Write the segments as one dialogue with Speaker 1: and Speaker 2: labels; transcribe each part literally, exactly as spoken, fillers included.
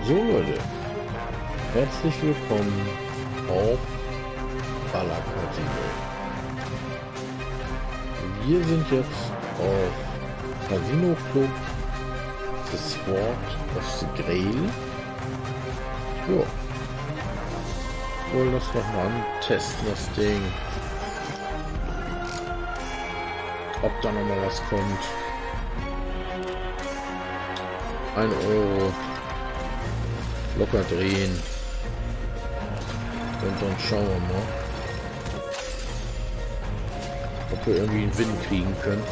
Speaker 1: So Leute, herzlich willkommen auf Baller Casino. Wir sind jetzt auf Casino Club The Sword of the Grail. Jo. Wollen das noch mal antesten, das Ding. Ob da noch mal was kommt. Ein Euro. Locker drehen. Und dann schauen wir mal, ob wir irgendwie einen Wind kriegen können.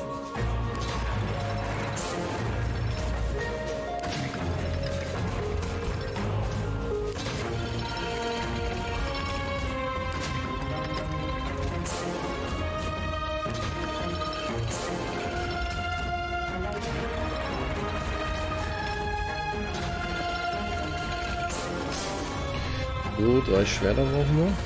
Speaker 1: So, drei Schwerter brauchen wir.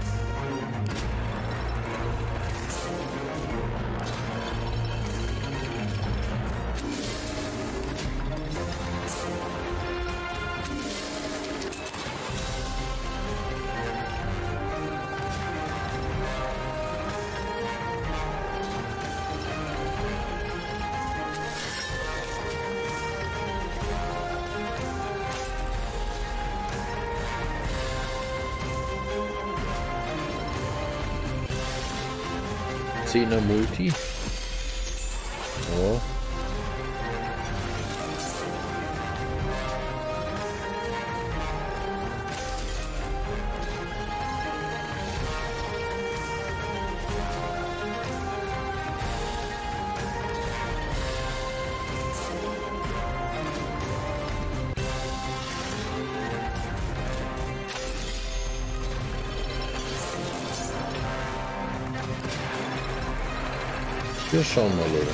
Speaker 1: Zehner Multi. Ja. Wir schauen mal, Leute.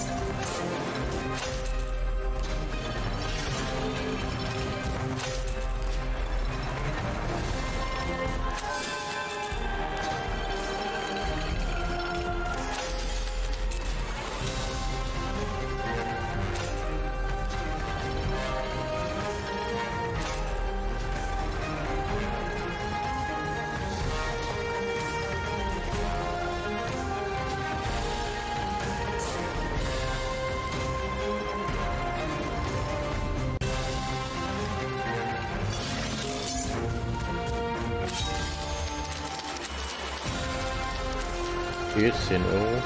Speaker 1: Hier zehn Euro.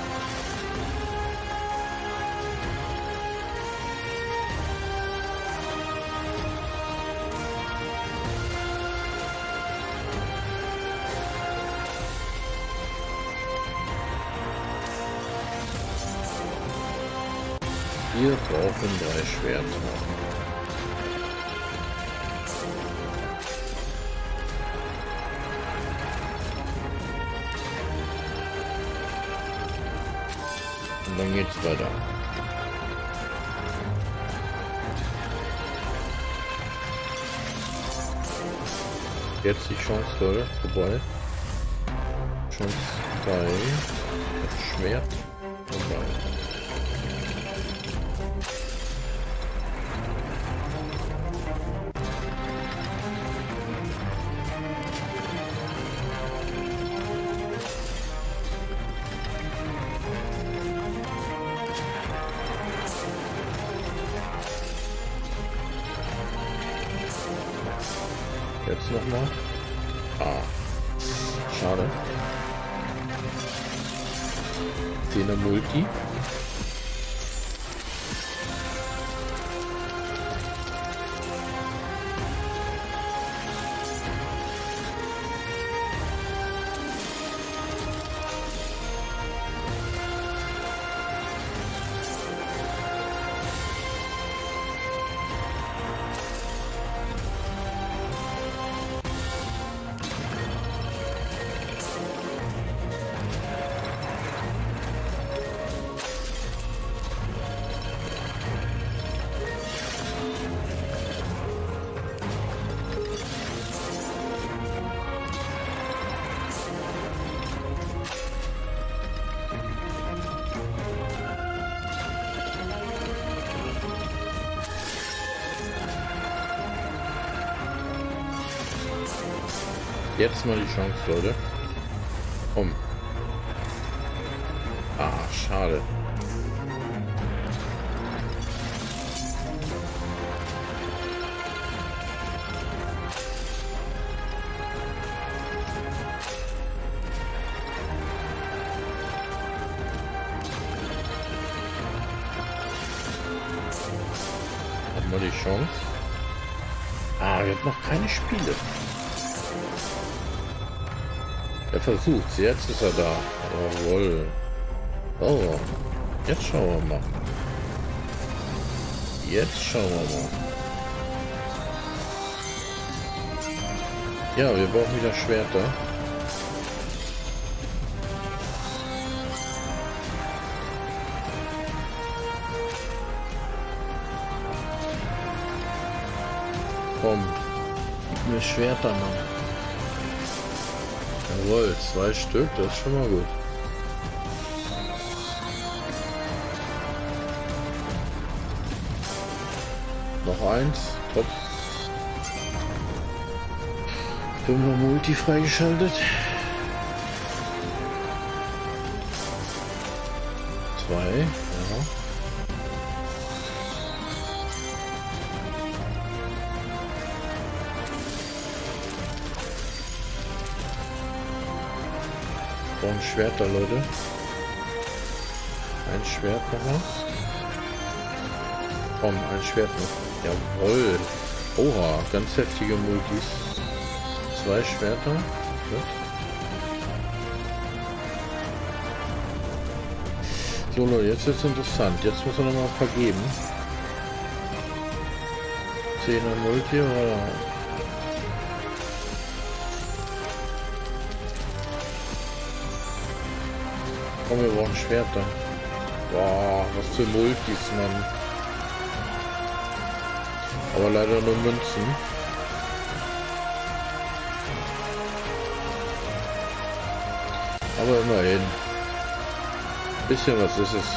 Speaker 1: Wir brauchen drei Schwerter. Und dann geht's weiter. Jetzt die Chance, Leute. Vorbei. Chance drei. Das Schwert. Vorbei. Jetzt noch mal. Ah. Schade. Zehner Multi. Jetzt mal die Chance, Leute. Komm. Ah, schade. Haben wir die Chance? Ah, wir haben noch keine Spiele. Er versucht's, jetzt ist er da. Jawohl. Oh, jetzt schauen wir mal. Jetzt schauen wir mal. Ja, wir brauchen wieder Schwerter. Komm, gib mir Schwerter, Mann. Jawohl, zwei Stück, das ist schon mal gut. Noch eins, top. Fünfer Multi freigeschaltet. Zwei, ja. Ein Schwert da, Leute. Ein Schwert nochmal. Komm, ein Schwert noch. Jawohl. Oha, ganz heftige Multis. Zwei Schwerter. Gut. So Leute, jetzt ist es interessant. Jetzt muss er noch mal ein paar geben. Zehner Multi oder... Komm, wir brauchen Schwerter. Boah, was für Multis, Mann. Aber leider nur Münzen. Aber immerhin. Ein bisschen was ist es.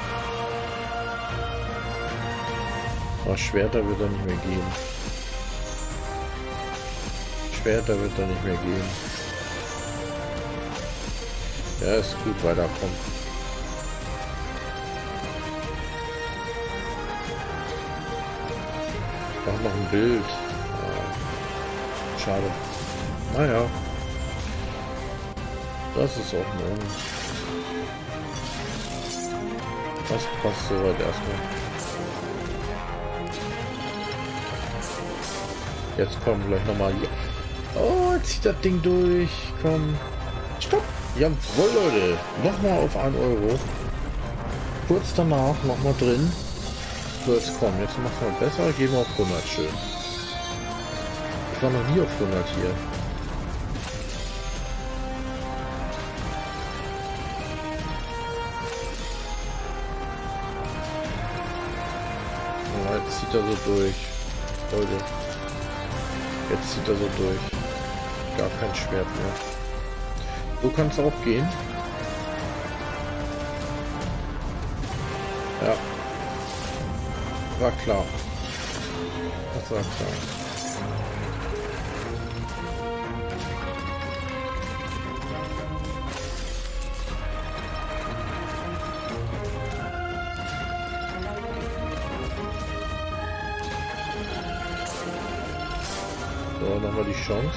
Speaker 1: Aber Schwerter wird er nicht mehr geben. Schwerter wird er nicht mehr geben. Ja, ist gut, weiterkommen. Mach noch ein Bild. Ah, schade. Naja. Das ist auch morgen. Das passt soweit erstmal. Jetzt kommen gleich nochmal. Oh, jetzt zieht das Ding durch. Komm. Stopp. Jawohl, Leute. Nochmal auf einen Euro. Kurz danach nochmal drin. So, jetzt kommen. Jetzt machen wir besser. Gehen wir auf hundert. Schön. Ich war noch nie auf hundert hier. Oh, jetzt zieht er so durch. Leute. Jetzt zieht er so durch. Gar kein Schwert mehr. So kann es auch gehen. Ja. War klar. Das war klar. So, nochmal die Chance.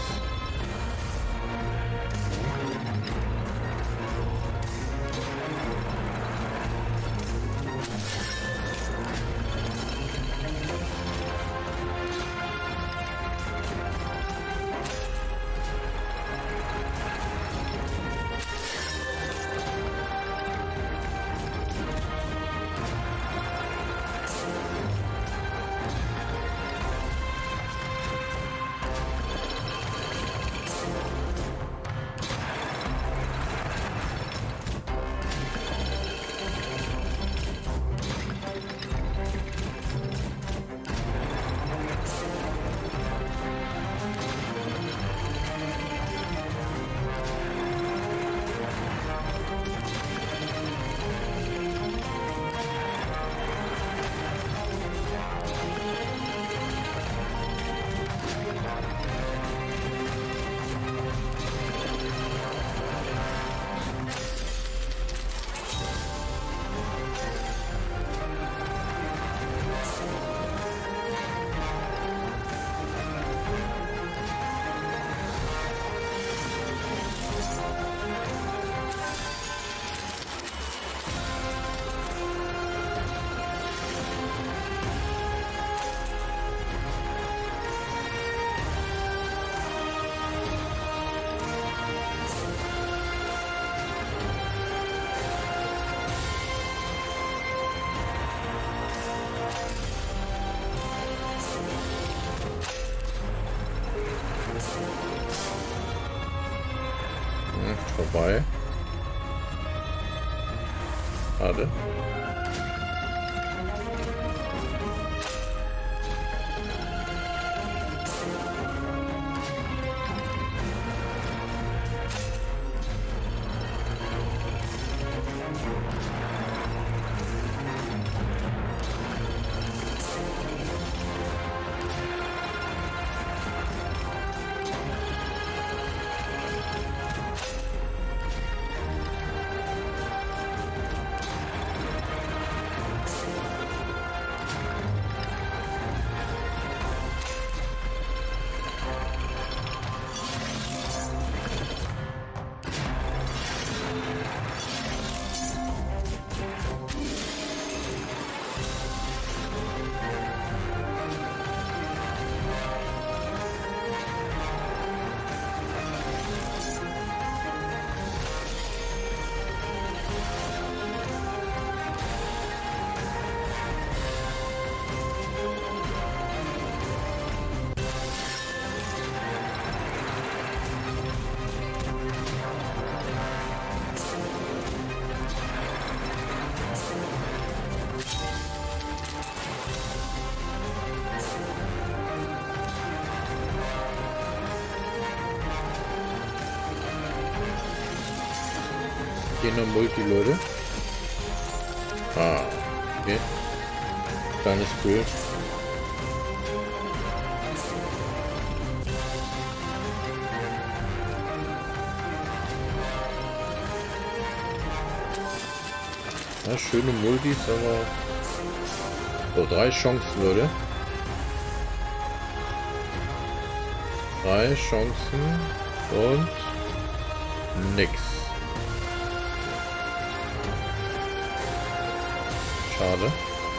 Speaker 1: vorbei. Schade. Hier noch Multi, Leute. Ah, okay. Kleines Bild. Ja, schöne Multis, aber so, drei Chancen, Leute. Drei Chancen und nix. Schade.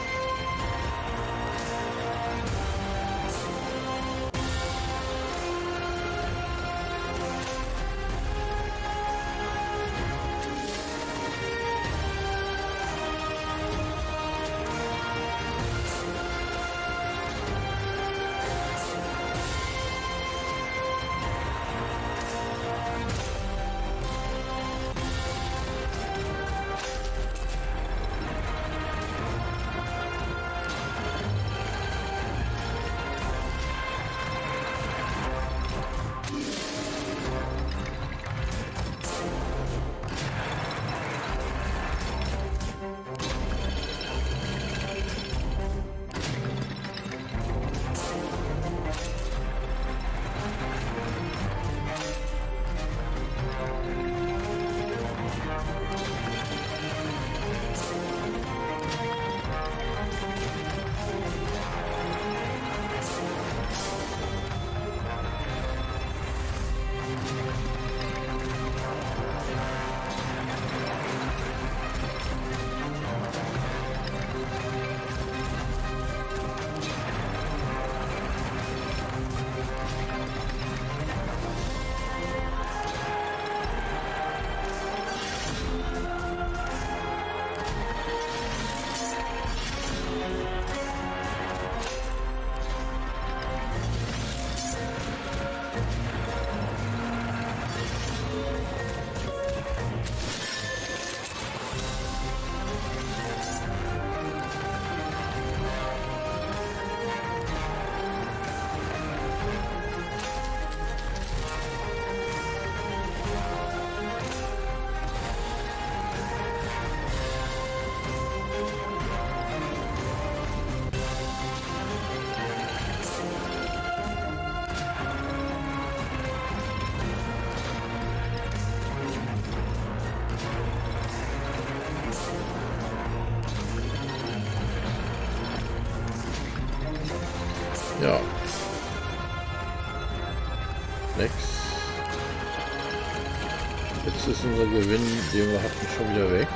Speaker 1: Ja. Nix. Jetzt ist unser Gewinn, den wir hatten, schon wieder weg.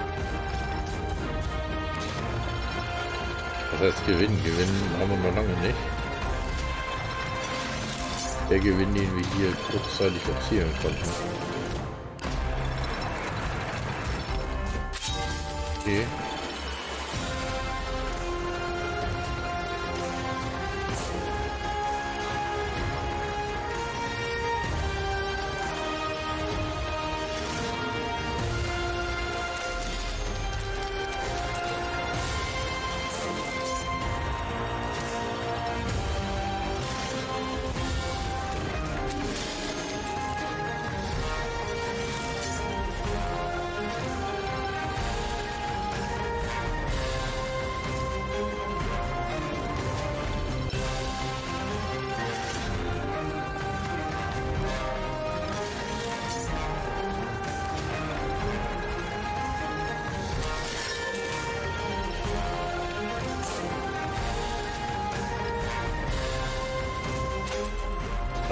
Speaker 1: Was heißt Gewinn? Gewinn haben wir noch lange nicht. Der Gewinn, den wir hier kurzzeitig erzielen konnten. Okay.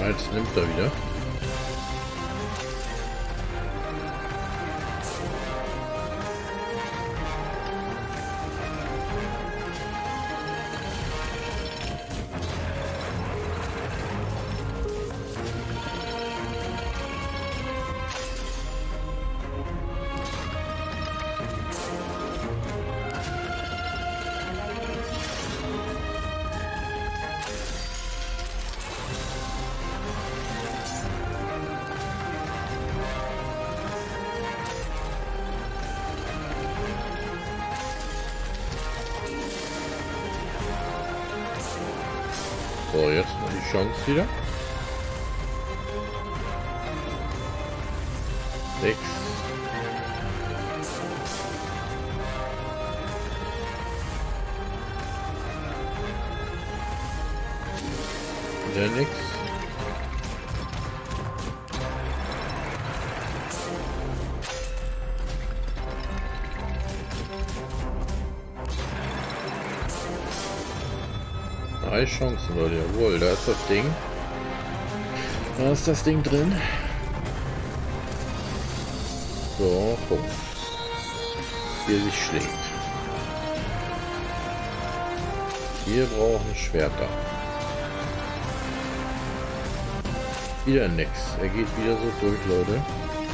Speaker 1: Jetzt nimmt er wieder. So, jetzt noch die Chance wieder. Sechs. Wieder nix. Drei Chancen, Leute. Jawohl, da ist das Ding. Da ist das Ding drin. So, Punkt. Wie er sich schlägt. Wir brauchen Schwerter. Wieder nix. Er geht wieder so durch, Leute.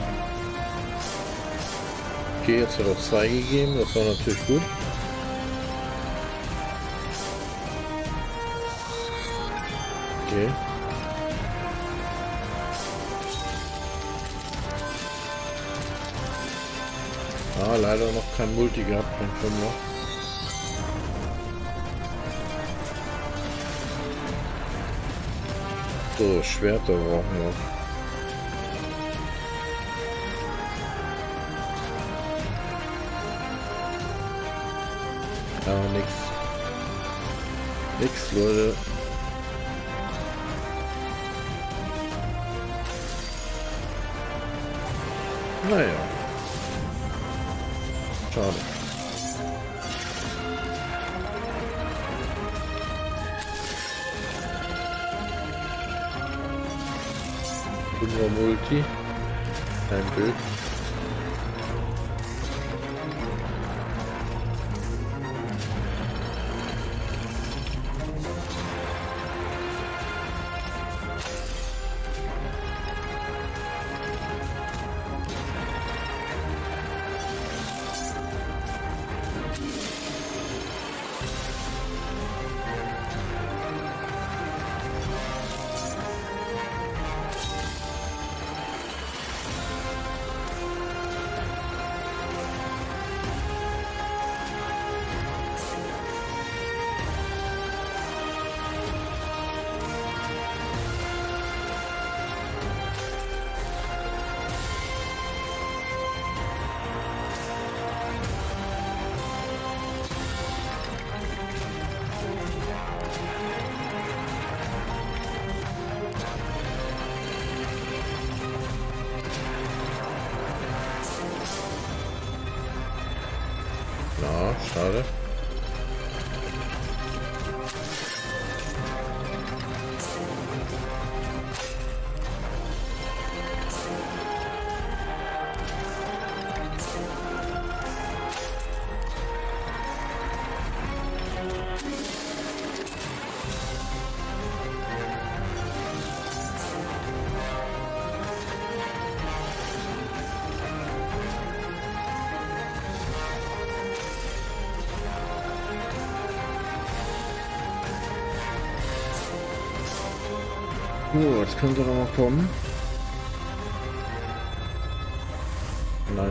Speaker 1: Okay, jetzt hat er zwei gegeben. Das war natürlich gut. Okay. Ah, leider noch kein Multi gehabt, kein Fünfer. So, Schwerter brauchen wir. Ja, nix. Nix, Leute. Naja. Schade. Fünfer Multi. Kein Bild. Na, schade. So, jetzt könnte er noch kommen. Nein.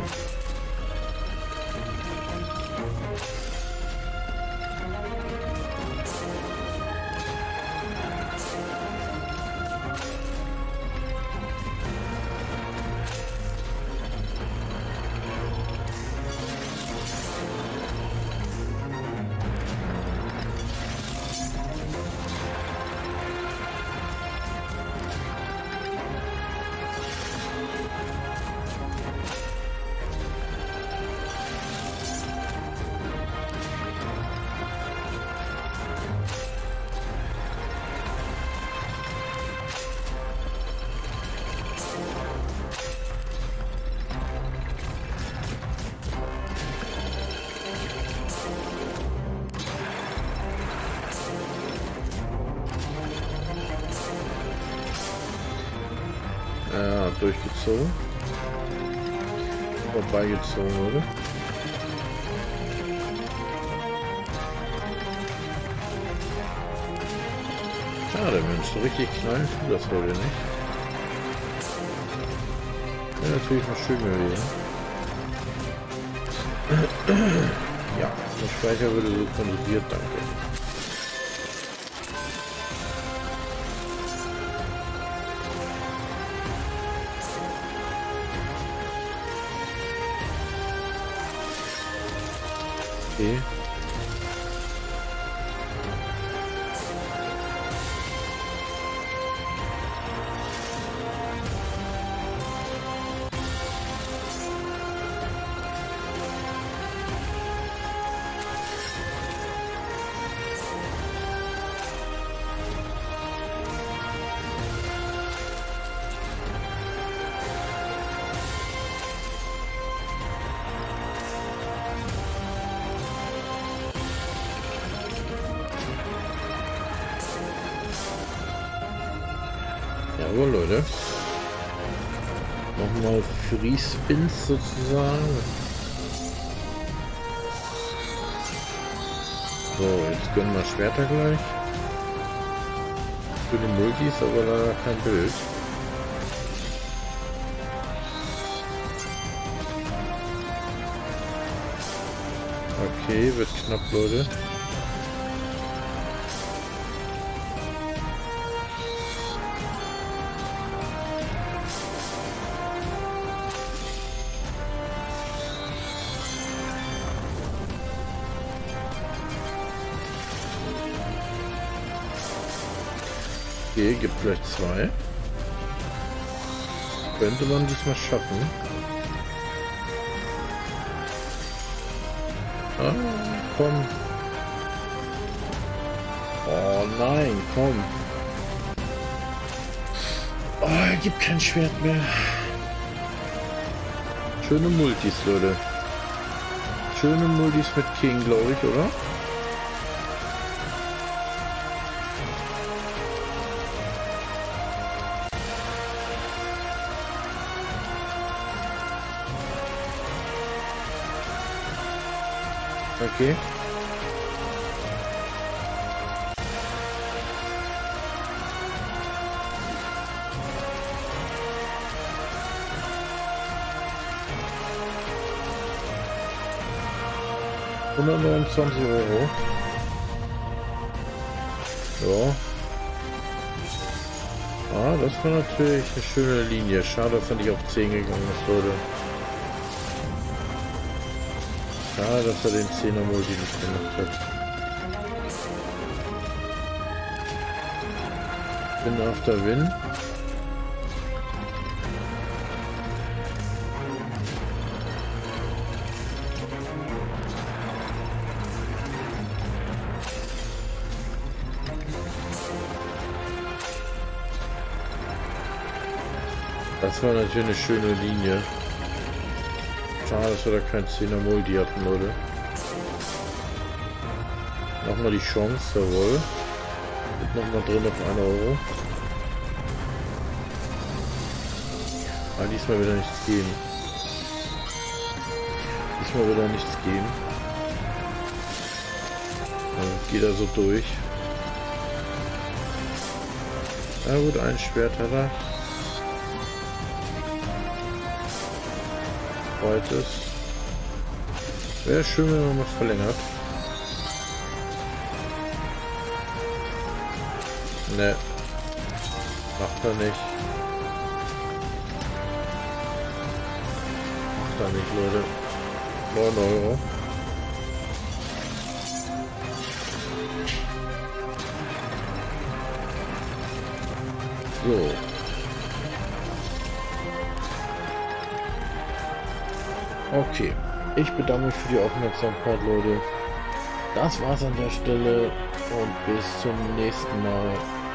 Speaker 1: durchgezogen. Vorbeigezogen wurde. Schade, Mensch, so richtig knallen tut das heute nicht. Wäre natürlich mal schön gewesen. Ja, der Speicher würde so konserviert, danke. Okay. Jawohl, Leute. Nochmal Free Spins sozusagen. So, jetzt gönnen wir Schwerter gleich. Für die Multis, aber leider kein Bild. Okay, wird knapp, Leute. Okay, gibt gleich zwei. Könnte man diesmal schaffen. Ah, komm. Oh nein, komm. Oh, er gibt kein Schwert mehr. Schöne Multis, Leute. Schöne Multis mit King, glaube ich, oder? Okay. hundertneunundzwanzig Euro. Ja. Ah, das war natürlich eine schöne Linie. Schade, dass er nicht auf zehn gegangen ist, Leute. Schade, dass er den zehner Multi nicht gemacht hat. Win after Win. Das war natürlich eine schöne Linie. Schade, dass wir da kein zehner Multi hatten, Leute. Nochmal die Chance, jawohl. Nochmal drin auf einen Euro. Aber diesmal wieder nichts geben. Diesmal wieder nichts geben. Dann geht er so durch. Na gut, ein Schwert hat er. Zweites. Wäre schön, wenn man mal verlängert. Ne. Macht er nicht. Macht er nicht, Leute. neun Euro. So. Okay, ich bedanke mich für die Aufmerksamkeit, Leute. Das war's an der Stelle und bis zum nächsten Mal.